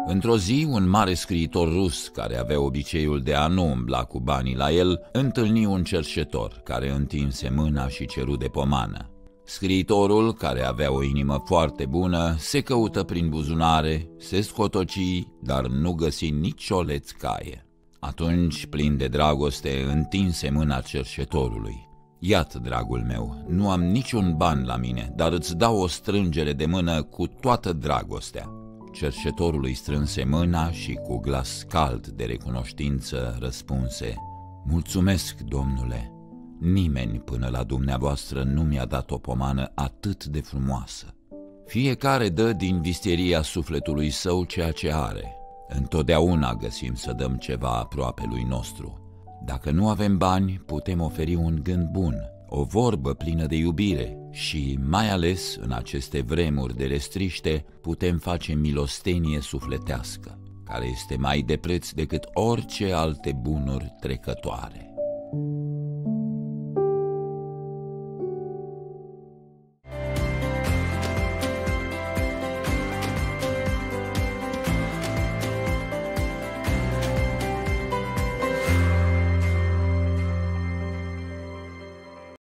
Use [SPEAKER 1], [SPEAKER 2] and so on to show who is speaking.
[SPEAKER 1] Într-o zi, un mare scriitor rus, care avea obiceiul de a nu umbla cu banii la el, întâlni un cerșetor, care întinse mâna și ceru de pomană. Scriitorul, care avea o inimă foarte bună, se căută prin buzunare, se scotoci, dar nu găsi nici o lețcaie. Atunci, plin de dragoste, întinse mâna cerșetorului. Iată, dragul meu, nu am niciun ban la mine, dar îți dau o strângere de mână cu toată dragostea. Cerșetorul îi strânse mâna și cu glas cald de recunoștință răspunse: mulțumesc, domnule, nimeni până la dumneavoastră nu mi-a dat o pomană atât de frumoasă. Fiecare dă din visteria sufletului său ceea ce are. Întotdeauna găsim să dăm ceva aproapelui nostru. Dacă nu avem bani, putem oferi un gând bun, o vorbă plină de iubire și, mai ales în aceste vremuri de restriște, putem face milostenie sufletească, care este mai de preț decât orice alte bunuri trecătoare.